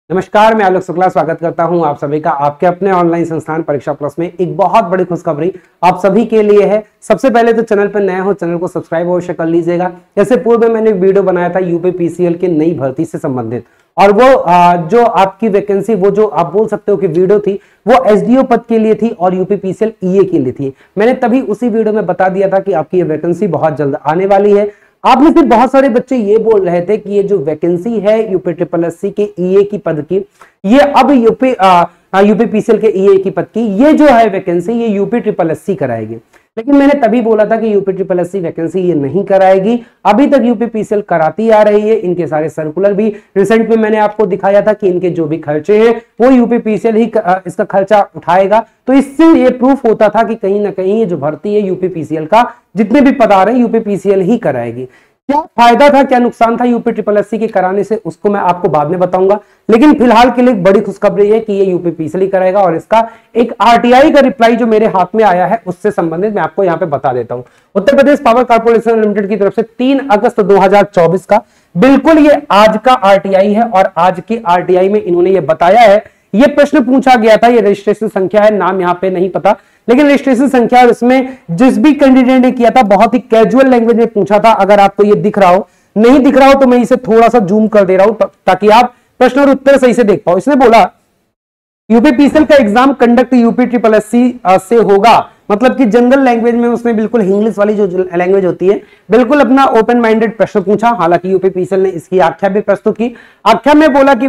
नमस्कार, मैं आलोक शुक्ला स्वागत करता हूं आप सभी का आपके अपने ऑनलाइन संस्थान परीक्षा प्लस में। एक बहुत बड़ी खुशखबरी आप सभी के लिए है। सबसे पहले तो चैनल पर नए हो, चैनल को सब्सक्राइब अवश्य कर लीजिएगा। जैसे पूर्व में मैंने एक वीडियो बनाया था यूपी पीसीएल की नई भर्ती से संबंधित, और वो जो आपकी वैकेंसी, वो जो आप बोल सकते हो कि वीडियो थी, वो एसडीओ पद के लिए थी और यूपी पीसीएल ईए के लिए थी। मैंने तभी उसी वीडियो में बता दिया था कि आपकी ये वैकेंसी बहुत जल्द आने वाली है। आप में से बहुत सारे बच्चे ये बोल रहे थे कि ये जो वैकेंसी है यूपी ट्रिपल एससी के ईए की पद की, ये अब यूपी पीसीएल के ईए की पद की, ये जो है वैकेंसी ये यूपी ट्रिपल एससी कराएगी। लेकिन मैंने तभी बोला था कि यूपी ट्रिपल एससी वैकेंसी ये नहीं कराएगी। अभी तक यूपी पीसीएल कराती आ रही है। इनके सारे सर्कुलर भी रिसेंट में मैंने आपको दिखाया था कि इनके जो भी खर्चे हैं वो यूपी पीसीएल ही इसका खर्चा उठाएगा। तो इससे ये प्रूफ होता था कि कहीं ना कहीं ये जो भर्ती है यूपी पीसीएल का, जितने भी पद आ रहे हैं यूपी पीसीएल ही कराएगी। क्या फायदा था, क्या नुकसान था यूपी ट्रिपल एससी के कराने से, उसको मैं आपको बाद में बताऊंगा। लेकिन फिलहाल के लिए बड़ी खुशखबरी है कि ये यूपी पीसीएल ही कराएगा। और इसका एक आरटीआई का रिप्लाई जो मेरे हाथ में आया है उससे संबंधित मैं आपको यहाँ पे बता देता हूं। Uttar Pradesh power corporation limited की तरफ से 3 अगस्त 2024 का बिल्कुल ये आज का आरटीआई है। और आज की आरटीआई में इन्होंने ये बताया है, ये प्रश्न पूछा गया था, ये रजिस्ट्रेशन संख्या है, नाम यहाँ पे नहीं पता, लेकिन रजिस्ट्रेशन संख्या, और इसमें जिस भी कैंडिडेट ने किया था बहुत ही कैजुअल लैंग्वेज में पूछा था। अगर आपको ये दिख रहा हो, नहीं दिख रहा हो तो मैं इसे थोड़ा सा जूम कर दे रहा हूं ताकि आप प्रश्न और उत्तर सही से देख पाओ। इसने बोला यूपी पीसीएल का exam conduct UP triple SC से होगा। मतलब कि जनरल लैंग्वेज में उसने बिल्कुल इंग्लिश वाली जो लैंग्वेज होती है, बिल्कुल अपना ओपन माइंडेड प्रश्न पूछा। हालांकि यूपी पीसीएल ने इसकी आख्या भी प्रस्तुत की। आख्या में बोला कि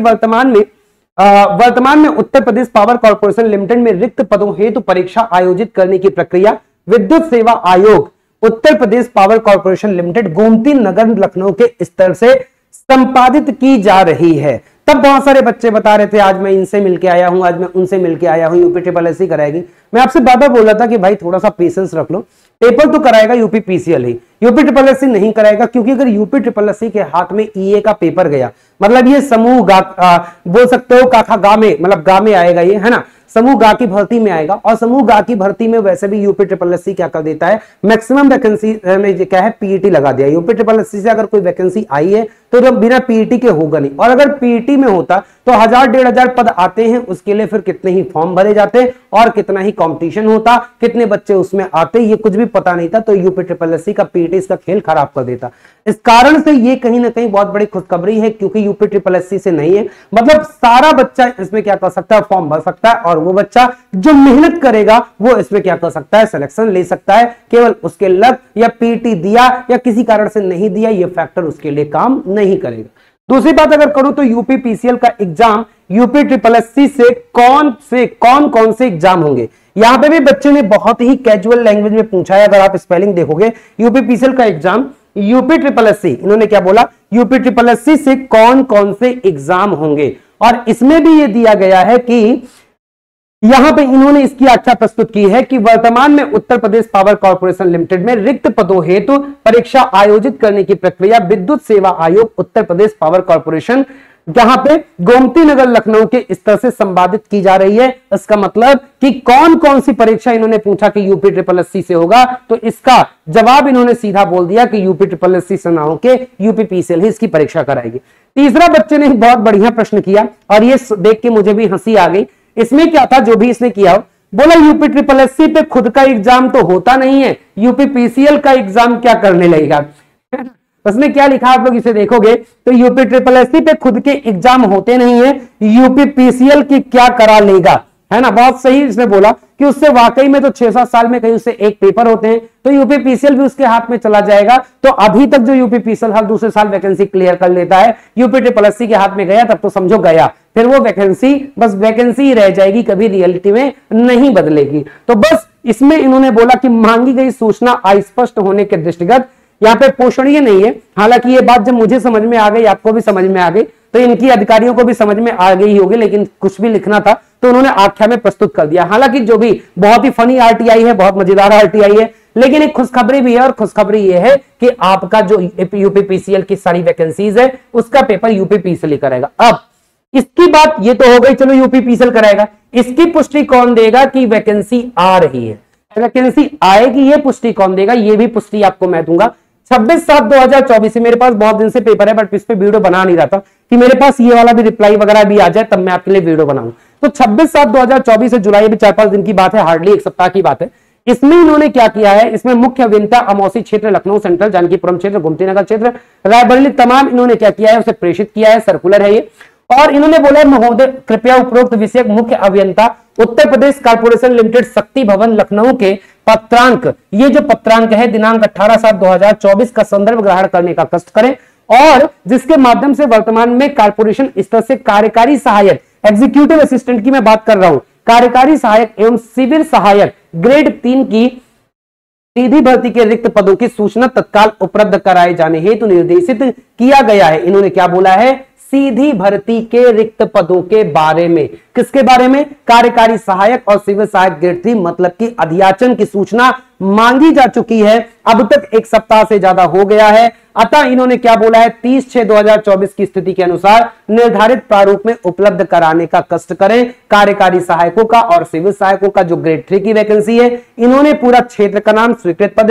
वर्तमान में Uttar Pradesh power corporation limited में रिक्त पदों हेतु परीक्षा आयोजित करने की प्रक्रिया विद्युत सेवा आयोग Uttar Pradesh power corporation limited Gomti Nagar Lucknow के स्तर से संपादित की जा रही है। तब बहुत सारे बच्चे बता रहे थे आज मैं इनसे मिलके आया हूं, आज मैं उनसे मिलके आया हूं, यूपी ट्रिपल एससी कराएगी। मैं आपसे बार-बार बोल रहा था कि भाई थोड़ा सा पेशेंस रख लो, पेपर तो कराएगा यूपी पीसीएल ही, यूपी ट्रिपल एससी नहीं कराएगा। क्योंकि अगर यूपी ट्रिपल एससी के हाथ में ईए का पेपर गया, मतलब ये समूह बोल सकते हो काखा गा में, मतलब गा में आएगा ये, है ना, समूह गा की भर्ती में आएगा। और समूह गा की भर्ती में वैसे भी यूपी ट्रिपल एससी क्या कर देता है, मैक्सिमम वैकेंसी में क्या है, पीईटी लगा दिया। यूपी ट्रिपल एससी से अगर कोई वैकेंसी आई है तो बिना पीईटी के होगा नहीं। और अगर पीईटी में होता तो 1000-1500 पद आते हैं, उसके लिए फिर कितने ही फॉर्म भरे जाते और कितना ही कंपटीशन होता, कितने बच्चे उसमें आते, ये कुछ भी पता नहीं था। तो यूपी ट्रिपल एससी का पीईटी इसका खेल खराब कर देता। इस कारण से ये कहीं ना कहीं बहुत बड़ी खुशखबरी है, क्योंकि यूपी ट्रिपल एससी से नहीं है। मतलब सारा बच्चा इसमें क्या कर सकता है, फॉर्म भर सकता है, और वो बच्चा जो मेहनत करेगा वो इसमें क्या कर सकता है, सिलेक्शन ले सकता है। केवल उसके लक या पीईटी दिया या किसी कारण से नहीं दिया, ये फैक्टर उसके लिए काम नहीं करेगा। दूसरी बात अगर करूं तो यूपी पीसीएल का एग्जाम यूपी ट्रिपल एससी से कौन कौन से एग्जाम होंगे, यहां पे भी बच्चे ने बहुत ही कैजुअल लैंग्वेज में पूछा है। अगर आप स्पेलिंग देखोगे, यूपी पीसीएल का एग्जाम यूपी ट्रिपल एससी, इन्होंने क्या बोला, यूपी ट्रिपल एससी से कौन से एग्जाम होंगे। और इसमें भी ये दिया गया है कि यहां पे इन्होंने इसकी आख्या प्रस्तुत की है कि वर्तमान में Uttar Pradesh power corporation limited में रिक्त पदों हेतु परीक्षा आयोजित करने की प्रक्रिया विद्युत सेवा आयोग उत्तर प्रदेश पावर कॉर्पोरेशन जहां पे गोमती नगर लखनऊ के स्तर से संपादित की जा रही है। इसका मतलब कि कौन सी परीक्षा, इन्होंने पूछा कि यूपी ट्रिपल एससी से होगा, तो इसका जवाब इन्होंने सीधा बोल दिया कि यूपी ट्रिपल एससी से ना होके यूपी पीसीएल ही इसकी परीक्षा कराएगी। तीसरा बच्चे ने बहुत बढ़िया प्रश्न किया और ये देख के मुझे भी हंसी आ गई। इसमें क्या था, जो भी इसने किया, बोला यूपी ट्रिपल एससी पे खुद का एग्जाम तो होता नहीं है, यूपी पीसीएल का एग्जाम क्या करने लगेगा। उसने क्या लिखा, आप लोग इसे देखोगे तो यूपी ट्रिपल एससी पे खुद के एग्जाम होते नहीं है, यूपी पीसीएल की क्या करा लेगा, है ना। बहुत सही इसने बोला कि उससे वाकई में तो 6-7 साल में कहीं उससे एक पेपर होते हैं, तो यूपी पीसीएल भी उसके हाथ में चला जाएगा। तो अभी तक जो यूपी पीसीएल हर दूसरे साल वैकेंसी क्लियर कर लेता है, यूपी ट्रिपल एससी के हाथ में गया तब तो समझो गया, फिर वो वैकेंसी बस वैकेंसी ही रह जाएगी, कभी रियलिटी में नहीं बदलेगी। तो बस इसमें इन्होंने बोला कि मांगी गई सूचना अस्पष्ट होने के दृष्टिगत यहाँ पे पोषणीय नहीं है। हालांकि ये बात जब मुझे समझ में आ गई, आपको भी समझ में आ गई, तो इनकी अधिकारियों को भी समझ में आ गई होगी, लेकिन कुछ भी लिखना था तो उन्होंने आख्या में प्रस्तुत कर दिया। हालांकि जो भी बहुत ही फनी आरटीआई है, बहुत मजेदार आरटीआई है, लेकिन एक खुशखबरी भी है। और खुशखबरी ये है कि आपका जो यूपी पीसीएल की सारी वैकेंसीज है उसका पेपर यूपी पीसीएल ही करेगा। अब इसकी बात ये तो हो गई, चलो यूपी पीसीएल कराएगा, इसकी पुष्टि कौन देगा कि वैकेंसी आ रही है, वैकेंसी आएगी, ये पुष्टि कौन देगा, ये भी पुष्टि आपको मैं दूंगा। 26/7/2024 से मेरे पास बहुत दिन से पेपर है, बट इस पे वीडियो बना नहीं रहा था कि मेरे पास ये वाला भी रिप्लाई वगैरह भी आ जाए, तब मैं आपके लिए वीडियो बनाऊं। तो 26/7/2024 से जुलाई में 4-5 दिन की बात है, हार्डली एक सप्ताह की बात है। इसमें इन्होंने क्या किया है, इसमें मुख्य अभियंता अमौसी क्षेत्र, लखनऊ सेंट्रल, जानकीपुरम क्षेत्र, गोमती नगर क्षेत्र, रायबरेली, तमाम इन्होंने क्या किया है, उसे प्रेषित किया है, सर्कुलर है ये। और इन्होंने बोला महोदय कृपया उपरोक्त विषय मुख्य अभियंता उत्तर प्रदेश कारपोरेशन लिमिटेड, शक्ति भवन, लखनऊ के पत्रांक, ये जो पत्रांक है दिनांक 18/7/2024 का संदर्भ ग्रहण करने का कष्ट करें, और जिसके माध्यम से वर्तमान में कारपोरेशन स्तर से कार्यकारी सहायक, एग्जीक्यूटिव असिस्टेंट की मैं बात कर रहा हूं, कार्यकारी सहायक एवं शिविर सहायक ग्रेड 3 की सीधी भर्ती के रिक्त पदों की सूचना तत्काल उपलब्ध कराए जाने हेतु निर्देशित किया गया है। इन्होंने क्या बोला है, सीधी भर्ती के रिक्त पदों के बारे में। किसके बारे में, कार्यकारी सहायक और शिविर सहायक ग्रेड 3, मतलब कि अधियाचन की सूचना मांगी जा चुकी है, अब तक एक सप्ताह से ज्यादा हो गया है। अतः इन्होंने क्या बोला है, 30/6/2024 की स्थिति के अनुसार निर्धारित प्रारूप में उपलब्ध कराने का कष्ट करें। कार्यकारी सहायकों का और सिविल सहायकों का जो ग्रेड 3 की वैकेंसी है, इन्होंने पूरा क्षेत्र का नाम, स्वीकृत पद,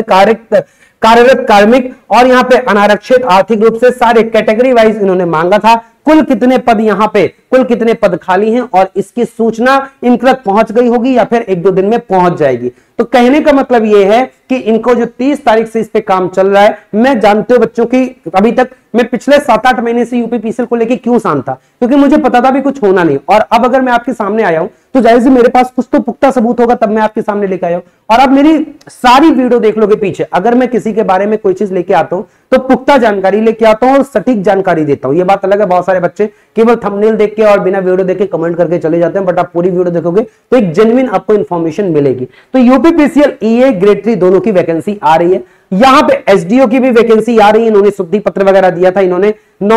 कार्यरत कार्मिक और यहाँ पे अनारक्षित आर्थिक रूप से सारे कैटेगरी वाइज इन्होंने मांगा था। कुल कितने पद यहाँ पे, कुल कितने पद खाली हैं, और इसकी सूचना इन तक पहुंच गई होगी या फिर 1-2 दिन में पहुंच जाएगी। तो कहने का मतलब यह है कि इनको जो 30 तारीख से इस पे काम चल रहा है, मैं जानते हो बच्चों की अभी तक मैं पिछले 7-8 महीने से यूपीपीसीएल को लेके क्यों शांत था, क्योंकि मुझे पता था भी कुछ होना नहीं। और अब अगर मैं आपके सामने आया हूं तो जाहिर से मेरे पास कुछ तो पुख्ता सबूत होगा, तब मैं आपके सामने लेके आया हूं। और अब मेरी सारी वीडियो देख लोगे पीछे, अगर मैं किसी के बारे में कोई चीज लेके आता हूं तो पुख्ता जानकारी लेके आता हूं और सटीक जानकारी देता हूं। ये बात अलग है, बहुत सारे बच्चे केवल थंबनेल देख के और बिना वीडियो देख के कमेंट करके चले जाते हैं, बट आप पूरी वीडियो देखोगे तो एक जेन्युइन आपको इंफॉर्मेशन मिलेगी। तो यूपीपीसीएल ईए ग्रेड 3 दोनों की वैकेंसी आ रही है। यहां पे एसडीओ की भी वैकेंसी आ रही है। इन्होंने शुद्धि पत्र वगैरह दिया था, इन्होंने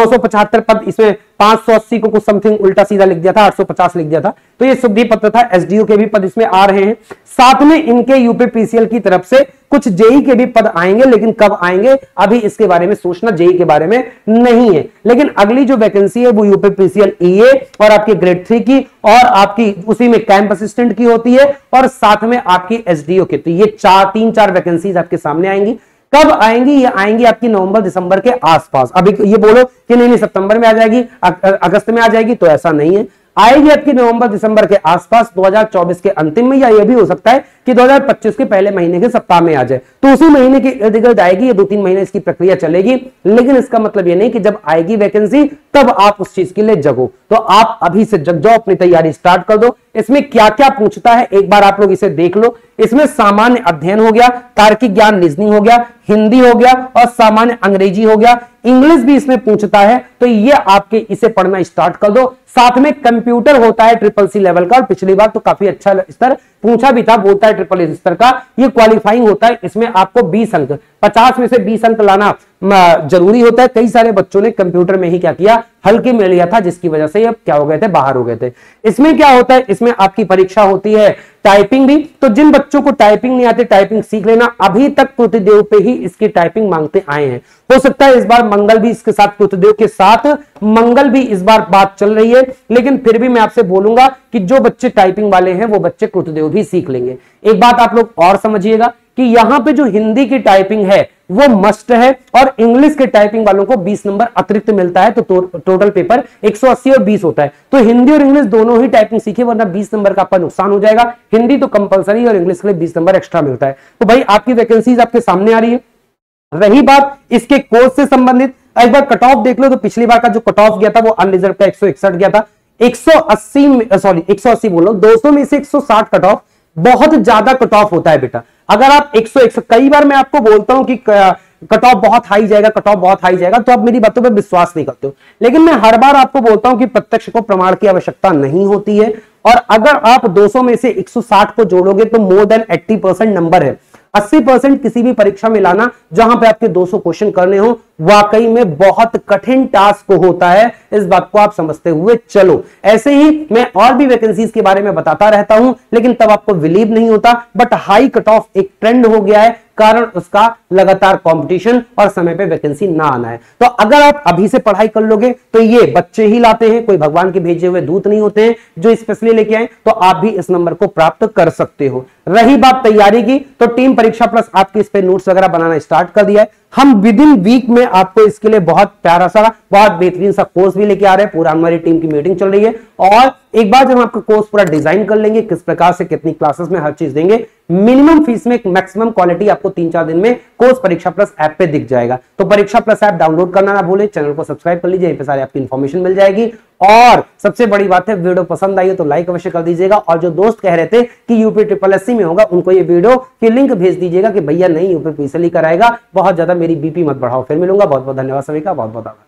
975 पद, इसमें 580 को कुछ समथिंग उल्टा सीधा लिख दिया था, 850 लिख दिया था, तो ये शुद्धि पत्र था। एसडीओ के भी पद इसमें आ रहे हैं। साथ में इनके यूपीपीसीएल की तरफ से कुछ जेई के भी पद आएंगे, लेकिन कब आएंगे अभी इसके बारे में सोचना, जेई के बारे में नहीं है। लेकिन अगली जो वैकेंसी है वो यूपीपीसीएल ईए और आपके ग्रेड 3 की, और आपकी उसी में कैंप असिस्टेंट की होती है, और साथ में आपकी एसडीओ की। तो ये 3-4 वैकेंसीज आपके सामने आएंगी। कब आएंगी, ये आएंगी आपकी नवंबर-दिसंबर के आसपास। अभी ये बोलो कि नहीं सितंबर में आ जाएगी, अगस्त में आ जाएगी, तो ऐसा नहीं है। आएगी आपकी नवंबर-दिसंबर के आसपास, 2024 के अंतिम में, या यह भी हो सकता है कि 2025 के पहले महीने के सप्ताह में आ जाए, तो उसी महीने की इर्द गिर्द आएगी। ये 2-3 महीने इसकी प्रक्रिया चलेगी, लेकिन इसका मतलब ये नहीं कि जब आएगी वैकेंसी तब आप उस चीज के लिए जगो। तो आप अभी से जग जाओ, अपनी तैयारी स्टार्ट कर दो। इसमें क्या क्या पूछता है एक बार आप लोग इसे देख लो। इसमें सामान्य अध्ययन हो गया, तार्किक ज्ञान रीजनिंग हो गया, हिंदी हो गया, और सामान्य अंग्रेजी हो गया, इंग्लिश भी इसमें पूछता है। तो ये आपके इसे पढ़ना स्टार्ट कर दो। साथ में कंप्यूटर होता है CCC लेवल का, और पिछली बार तो काफी अच्छा स्तर पूछा भी था, बोलता है CCC स्तर का। ये क्वालिफाइंग होता है, इसमें आपको 20 अंक, 50 में से 20 अंक लाना जरूरी होता है। कई सारे बच्चों ने कंप्यूटर में ही क्या किया, हल्के में लिया था, जिसकी वजह से ये क्या हो गए थे, बाहर हो गए थे। इसमें क्या होता है, इसमें आपकी परीक्षा होती है टाइपिंग भी। तो जिन बच्चों को टाइपिंग नहीं आती, टाइपिंग सीख लेना। अभी तक कृतदेव पे ही इसकी टाइपिंग मांगते आए हैं। हो सकता है इस बार मंगल भी इसके साथ, कृतदेव के साथ मंगल भी इस बार बात चल रही है, लेकिन फिर भी मैं आपसे बोलूंगा कि जो बच्चे टाइपिंग वाले हैं वो बच्चे कृतदेव भी सीख लेंगे। एक बात आप लोग और समझिएगा कि यहां पे जो हिंदी की टाइपिंग है वो मस्ट है, और इंग्लिश के टाइपिंग वालों को 20 नंबर अतिरिक्त मिलता है। तो टोटल पेपर 180 और 20 होता है। तो हिंदी और इंग्लिश दोनों ही टाइपिंग सीखे, वरना 20 नंबर का आपका नुकसान हो जाएगा। हिंदी तो कंपलसरी और इंग्लिश के लिए 20 नंबर एक्स्ट्रा मिलता है। तो भाई आपकी वैकेंसीज आपके सामने आ रही है। रही बात इसके कोर्स से संबंधित, एक बार कट ऑफ देख लो। तो पिछली बार का जो कट ऑफ गया था वो अनरिजर्व का 161 गया था। 180 बोलो, 200 में से 160 कट ऑफ बहुत ज्यादा कट ऑफ होता है बेटा। अगर आप 161, कई बार मैं आपको बोलता हूं कि कट ऑफ बहुत हाई जाएगा, कट ऑफ बहुत हाई जाएगा, तो आप मेरी बातों पर विश्वास नहीं करते हो। लेकिन मैं हर बार आपको बोलता हूं कि प्रत्यक्ष को प्रमाण की आवश्यकता नहीं होती है। और अगर आप 200 में से 160 को जोड़ोगे तो मोर देन 80% नंबर है। 80% किसी भी परीक्षा में लाना जहां पे आपके 200 क्वेश्चन करने हो, वाकई में बहुत कठिन टास्क होता है। इस बात को आप समझते हुए चलो। ऐसे ही मैं और भी वैकेंसीज के बारे में बताता रहता हूं, लेकिन तब आपको बिलीव नहीं होता। बट हाई कट ऑफ एक ट्रेंड हो गया है, कारण उसका लगातार कंपटीशन और समय पे वैकेंसी ना आना है। तो अगर आप अभी से पढ़ाई कर लोगे तो ये बच्चे ही लाते हैं, कोई भगवान के भेजे हुए दूत नहीं होते हैं जो स्पेशली लेके आए, तो आप भी इस नंबर को प्राप्त कर सकते हो। रही बात तैयारी की, तो टीम परीक्षा प्लस आपके इस पे नोट्स वगैरह बनाना स्टार्ट कर दिया है। हम विद इन वीक में आपको इसके लिए बहुत प्यारा सा, बहुत बेहतरीन सा कोर्स भी लेके आ रहे हैं। पूरा हमारी टीम की मीटिंग चल रही है और एक बार जब हम आपका कोर्स पूरा डिजाइन कर लेंगे, किस प्रकार से कितनी क्लासेस में हर चीज देंगे, मिनिमम फीस में मैक्सिमम क्वालिटी आपको 3-4 दिन में कोर्स परीक्षा प्लस ऐप पे दिख जाएगा। तो परीक्षा प्लस ऐप डाउनलोड करना ना भूले, चैनल को सब्सक्राइब कर लीजिए, यहीं पे सारी आपकी इंफॉर्मेशन मिल जाएगी। और सबसे बड़ी बात है, वीडियो पसंद आई हो तो लाइक अवश्य कर दीजिएगा, और जो दोस्त कह रहे थे कि यूपी ट्रिपल एससी में होगा, उनको ये वीडियो की लिंक भेज दीजिएगा कि भैया नहीं यूपी पीएसएल कराएगा, बहुत ज्यादा मेरी बीपी मत बढ़ाओ। फिर मिलूंगा, बहुत बहुत धन्यवाद सभी का, बहुत बहुत आभार।